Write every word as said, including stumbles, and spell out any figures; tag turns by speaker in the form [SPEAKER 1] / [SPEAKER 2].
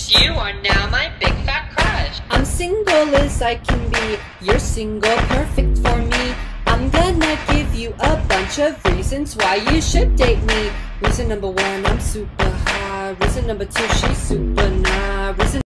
[SPEAKER 1] Since you are now my big fat crush.
[SPEAKER 2] I'm single as I can be. You're single, perfect for me. I'm gonna give you a bunch of reasons why you should date me. Reason number one, I'm super high. Reason number two, she's super nah. Reason